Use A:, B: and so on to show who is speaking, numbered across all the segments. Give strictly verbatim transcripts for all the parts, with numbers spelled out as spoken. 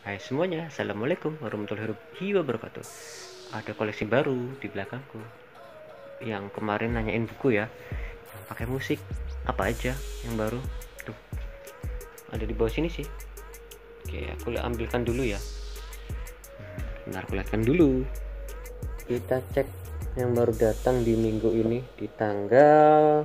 A: Hai semuanya, assalamualaikum warahmatullahi wabarakatuh. Ada koleksi baru di belakangku. Yang kemarin nanyain buku ya, yang pakai musik apa aja yang baru? Tuh, ada di bawah sini sih. Oke, aku ambilkan dulu ya. Bentar, aku lihatkan dulu. Kita cek yang baru datang di minggu ini di tanggal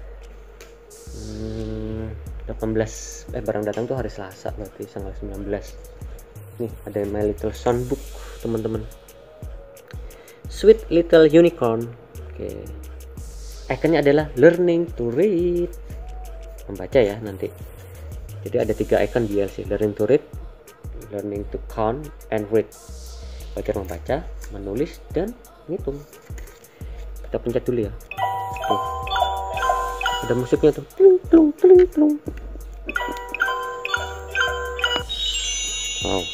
A: hmm, delapan belas. Eh, barang datang tuh hari Selasa, berarti tanggal sembilan belas. Nih ada My Little Songbook teman-teman, Sweet Little Unicorn. Oke, ikonnya adalah learning to read, membaca ya nanti. Jadi ada tiga icon D L C, learning to read, learning to count and read. Belajar membaca, menulis, dan menghitung. Kita pencet dulu ya. Tuh, ada musiknya tuh, tlung tlung tlung tlung. Wow,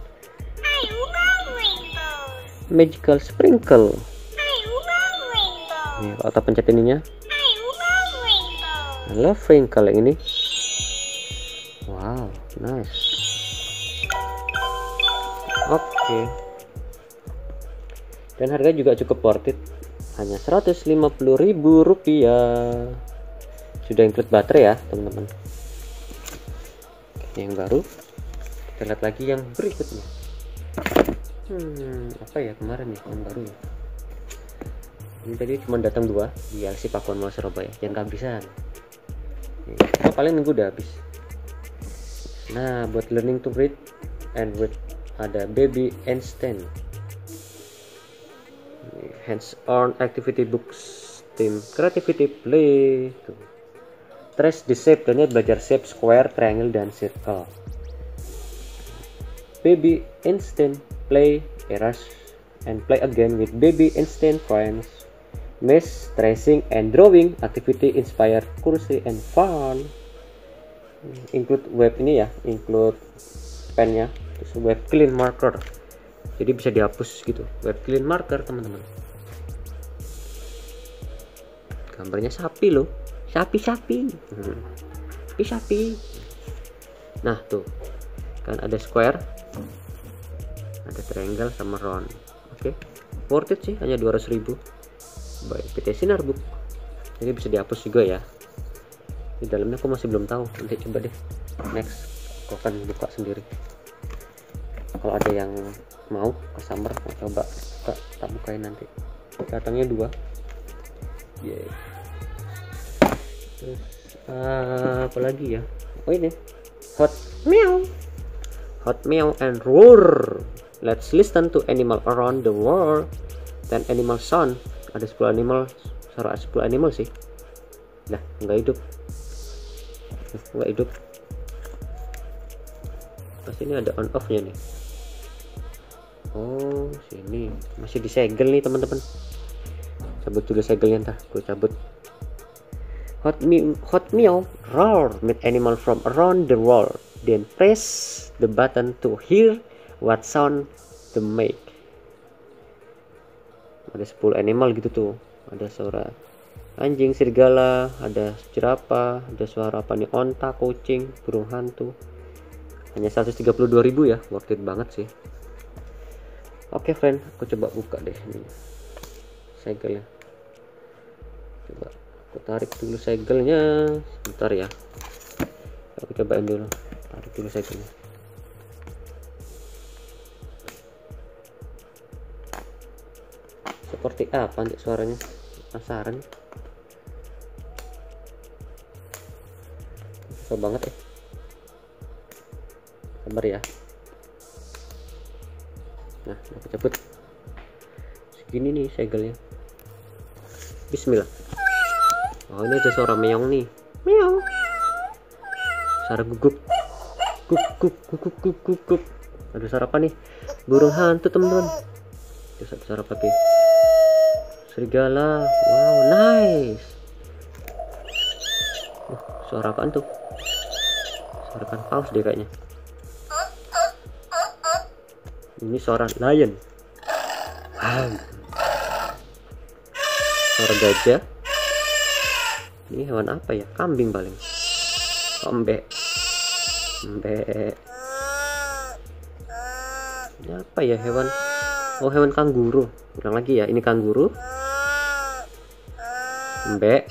A: Magical Sprinkle. Nih, kalau kita pencet ininya, I love Sprinkle yang ini. Wow, nice. Oke, okay. Dan harga juga cukup worth it, hanya seratus lima puluh ribu rupiah. Sudah include baterai ya teman-teman. Yang baru, kita lihat lagi yang berikutnya. Hmm, apa ya kemarin ya yang baru ya? Ini tadi cuma datang dua di L C Pakuan Mall Surabaya, yang kehabisan. Oh, paling minggu udah habis. Nah, buat learning to read and read ada Baby Einstein, hands-on activity books, team creativity play. Tuh. Trace the shape, dan belajar shape square, triangle, dan circle. Baby Einstein, play, erase, and play again with Baby Einstein friends. Mesh, tracing, and drawing activity inspire curiosity and fun. Include web ini ya, include pennya, terus web clean marker. Jadi bisa dihapus gitu, web clean marker teman-teman. Gambarnya sapi loh, sapi-sapi, hmm. sapi. Nah tuh, kan ada square, ada triangle sama round. Oke, okay. Worth it sih, hanya dua ratus ribu by P T Sinar Book. Jadi bisa dihapus juga ya. Di dalamnya aku masih belum tahu, nanti coba deh next aku akan buka sendiri. Kalau ada yang mau ke Summer, mau coba buka, tak bukain nanti. Datangnya dua. Yeah. Terus uh, apa lagi ya? Oh ini Hot Meow, Hot Meow and Roar. Let's listen to animal around the world. Dan animal sound, ada sepuluh animal, suara sepuluh animal sih. Nah, nggak hidup. Nggak hidup. Pas ini ada on off nya nih. Oh, sini masih disegel nih teman-teman. Cabut dulu segelnya, ntar gue cabut. Hot meow, hot meow, roar, meet animal from around the world. Then press the button to hear what sound the make. Ada sepuluh animal gitu tuh. Ada suara anjing, serigala, ada jerapah, ada suara apa nih, onta, kucing, burung hantu. Hanya seratus tiga puluh dua ribu ya, worth it banget sih. Oke, friend, aku coba buka deh ini segelnya. Coba aku tarik dulu segelnya, sebentar ya. Aku cobain dulu, tarik dulu segelnya. Seperti apa nih suaranya? Penasaran. Susah banget ya. Sabar ya. Nah, aku cabut. Segini nih segelnya. Bismillah. Oh, ini ada suara meong nih. Meong. Suara guguk. Guk guk guk guk guk guk. Ada suara apa nih? Burung hantu teman-teman. Terus ada suara apa lagi? Serigala. Wow, nice. Uh, suara apaan tuh? Suara kan paus deh kayaknya. Ini suara lion. Wow. Suara gajah. Ini hewan apa ya? Kambing paling. Ombe. Ombe. Ini apa ya, hewan? Oh, hewan kanguru. Ulang lagi ya, ini kanguru, embek,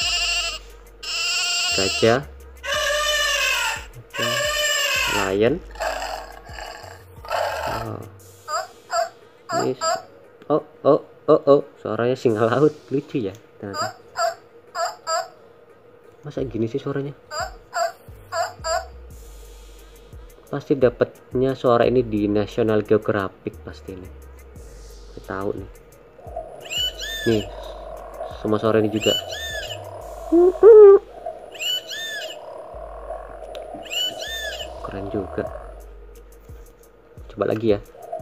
A: gajah, lion. Oh. Ini, oh oh oh oh, suaranya singa laut, lucu ya ternyata. Masa gini sih suaranya? Pasti dapatnya suara ini di National Geographic pasti ini. Saya tahu nih. Nih, semua suara ini juga. Keren juga. Coba lagi ya.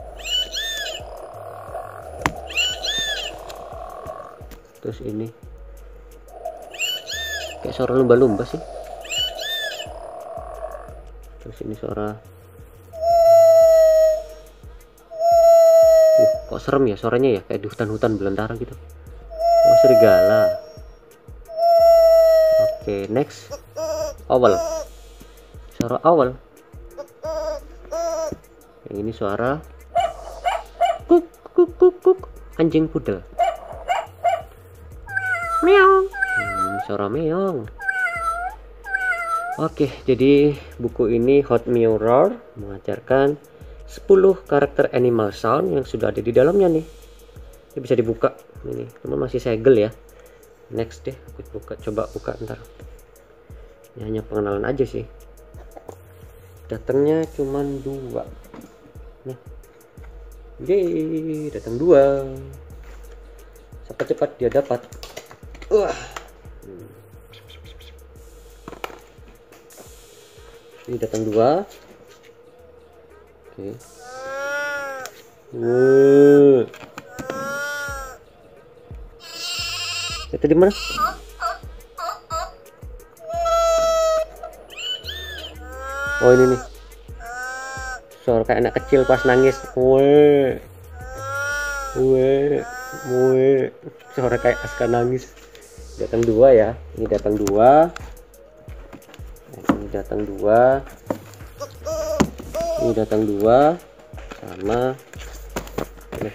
A: Terus ini kayak suara lumba-lumba sih. Terus ini suara, uh, kok serem ya suaranya ya, kayak di hutan-hutan belantara gitu. Oh, serigala. Oke, next, owl. Suara owl. Yang ini suara kuk kuk kuk kuk, anjing pudel. Meong. Hmm, suara meong. Oke, jadi buku ini Hot Mirror mengajarkan sepuluh karakter animal sound yang sudah ada di dalamnya nih. Ini bisa dibuka. Ini cuma masih segel ya. Next deh, aku buka, coba buka ntar. Ini hanya pengenalan aja sih. Datangnya cuma dua. Nah, yeay, datang dua. Cepat-cepat dia dapat. Wah. Hmm. Ini datang dua. Oke. Uh. Itu di mana? Oh, ini nih. Suara kayak anak kecil pas nangis. Weh. Weh. Weh. Suara kayak Aska nangis. Datang dua ya. Ini datang dua. Ini datang dua. Ini datang dua. Sama. Ini,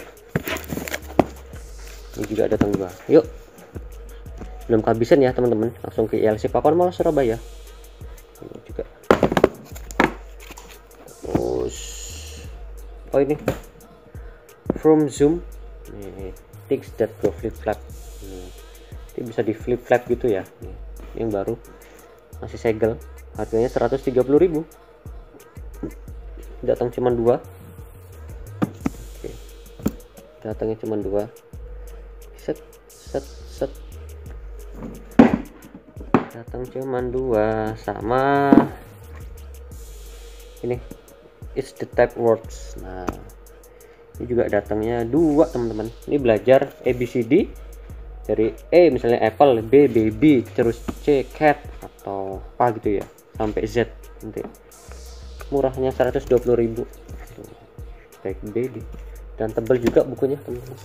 A: ini juga datang dua. Yuk. Belum kehabisan ya teman-teman. Langsung ke I L C Pakuan Mall Surabaya. Ini juga. Terus. Oh, ini. From Zoom. Ini. Things that go flip flap. Ini. Ini bisa di flip flap gitu ya. Ini yang baru. Masih segel. Harganya seratus tiga puluh ribu. Datang cuma dua. Oke. Datangnya cuma dua. Set set set. Datang cuma dua sama ini. It's the type words. Nah, ini juga datangnya dua teman-teman. Ini belajar A B C D dari E misalnya apple, B baby, terus C cat atau apa gitu ya, sampai Z nanti. Murahnya seratus dua puluh ribu. Baik baby dan tebal juga bukunya teman-teman.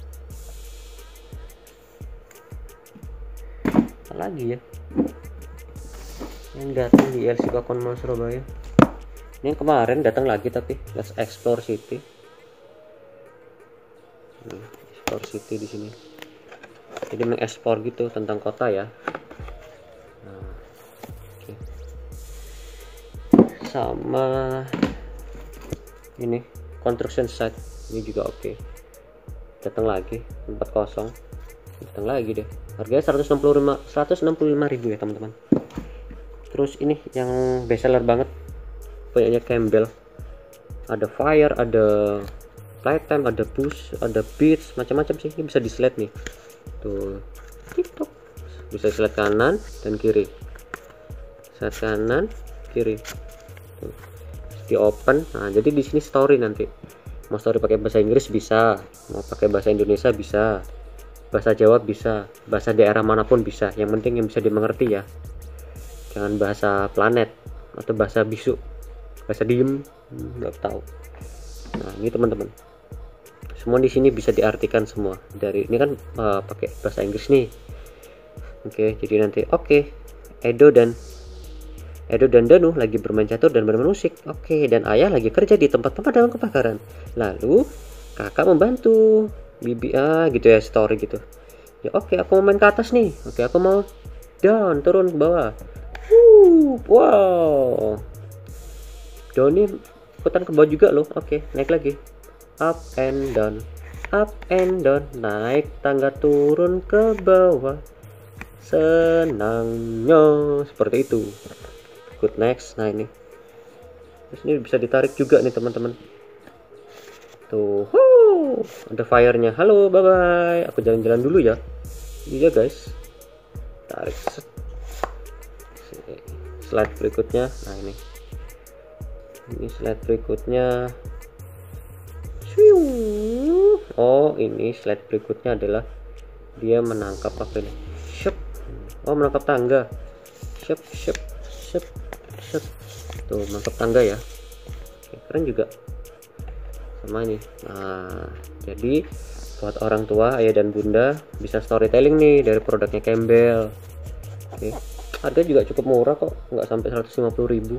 A: Apa lagi ya yang datang di I L C Pakuan Mall Surabaya? Ini yang kemarin datang lagi tapi Let's Explore City. Nah, Explore City di sini. Jadi mengekspor gitu tentang kota ya. Nah, okay. Sama ini construction site ini juga oke. Okay. Datang lagi empat kosong. Datang lagi deh. Harganya seratus enam puluh lima ribu ya teman-teman. Terus ini yang best seller banget, punyanya Campbell. Ada fire, ada playtime, ada push, ada beats, macam-macam sih. Ini bisa di slide nih. Tuh, TikTok. Bisa slide kanan dan kiri. Slide kanan, kiri. Tuh. Di open. Nah, jadi di sini story nanti. Mau story pakai bahasa Inggris bisa, mau pakai bahasa Indonesia bisa, bahasa Jawa bisa, bahasa daerah manapun bisa. Yang penting yang bisa dimengerti ya. Jangan bahasa planet atau bahasa bisu, bahasa diem, nggak tahu. Nah, ini teman-teman. Semua di sini bisa diartikan semua. Dari ini kan uh, pakai bahasa Inggris nih. Oke, okay, jadi nanti oke, okay, Edo dan Edo dan Danu lagi bermain catur dan bermain musik. Oke, dan ayah lagi kerja di tempat pemadam kebakaran. Lalu kakak membantu bibi, ah gitu ya, story gitu. Ya oke, aku mau main ke atas nih. Oke, aku mau down, turun ke bawah. Uh, wow. Doni ikutan ke bawah juga loh. Oke, naik lagi. Up and down, up and down, naik tangga turun ke bawah. Senangnya seperti itu. Good, next. Nah ini, terus ini bisa ditarik juga nih teman-teman. Tuh, huh, ada fire-nya. Halo, bye bye. Aku jalan-jalan dulu ya. Iya guys. Tarik. Slide berikutnya. Nah ini. Ini slide berikutnya. Oh, ini slide berikutnya adalah dia menangkap apa ini? Shep. Oh, menangkap tangga. Shep, shep, shep, shep. Tuh, menangkap tangga ya. Oke, keren juga. Sama ini. Nah, jadi buat orang tua, ayah dan bunda bisa storytelling nih dari produknya Campbell. Oke. Harga juga cukup murah kok, nggak sampai seratus lima puluh ribu.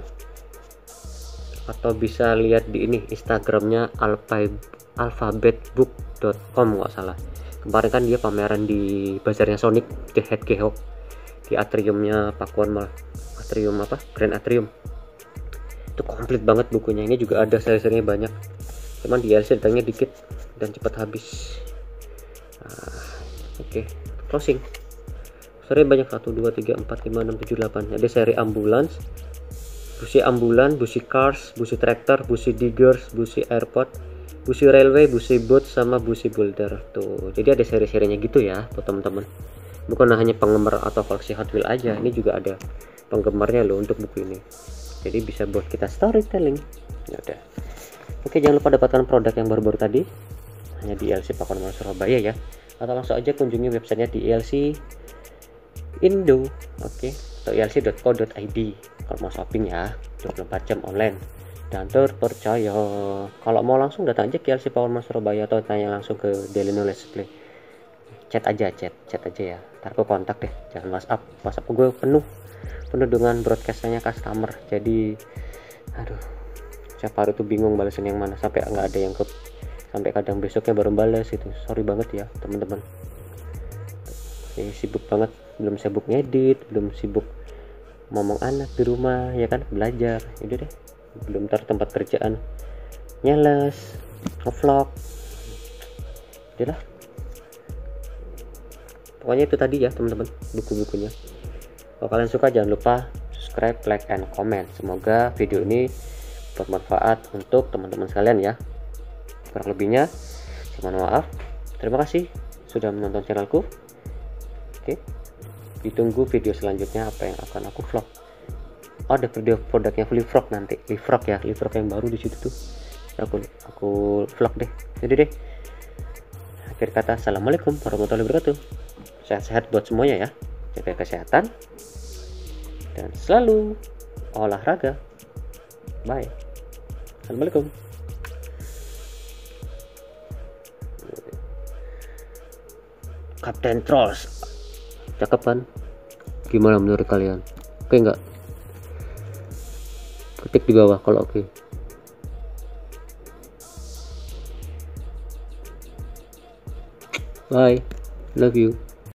A: Atau bisa lihat di ini Instagramnya alphabetbook dot com nggak salah. Kemarin kan dia pameran di bazarnya Sonic the Hedgehog di atriumnya Pakuan Mall. Atrium apa? Grand Atrium. Itu komplit banget bukunya. Ini juga ada seri-serinya banyak. Cuman di D L C datangnya dikit dan cepat habis. Nah, oke, okay. Closing. Seri banyak satu dua tiga empat lima enam tujuh delapan. Ada seri ambulans, busi ambulan, busi cars, busi traktor, busi diggers, busi airport, busi railway, busi boat, sama busi boulder. Tuh, jadi ada seri-serinya gitu ya buat teman-teman. Bukan hanya penggemar atau koleksi Hot Wheels aja, ini juga ada penggemarnya loh untuk buku ini. Jadi bisa buat kita storytelling. Ya udah. Oke, jangan lupa dapatkan produk yang baru-baru tadi hanya di I L C Pakuan Mall Surabaya ya. Atau langsung aja kunjungi websitenya di I L C Indo, oke, atau i l c dot co dot i d kalau mau shopping ya, dua puluh empat jam online dan terpercaya. Kalau mau langsung datang aja ke I L C Pakuan Mall Surabaya atau tanya langsung ke Daily Knowledge Play. Chat aja, chat, chat aja ya. Ntar aku kontak deh, jangan WhatsApp. WhatsApp gue penuh, penuh dengan broadcastnya customer. Jadi, aduh, siapa hari tuh bingung balasin yang mana, sampai nggak ada yang ke, sampai kadang besoknya baru balas itu. Sorry banget ya teman-teman. Ini sibuk banget, belum sibuk ngedit, belum sibuk ngomong anak di rumah ya kan, belajar. Itu deh, belum tar tempat kerjaan, nyales, ngevlog. Udah lah. Pokoknya itu tadi ya teman-teman buku-bukunya. Kalau kalian suka jangan lupa subscribe, like, and comment. Semoga video ini bermanfaat untuk teman-teman sekalian ya. Kurang lebihnya saya mohon maaf. Terima kasih sudah menonton channelku. Oke, ditunggu video selanjutnya apa yang akan aku vlog. Oh, ada video produknya Leapfrog nanti, Leapfrog ya, Leapfrog yang baru di situ tuh. Aku aku vlog deh. Jadi deh. Akhir kata, assalamualaikum warahmatullahi wabarakatuh. Sehat-sehat buat semuanya ya. Jaga kesehatan dan selalu olahraga. Bye. Assalamualaikum. Kapten Trolls. Cakep kan? Gimana menurut kalian? Oke nggak? Ketik di bawah kalau oke. Bye. Love you.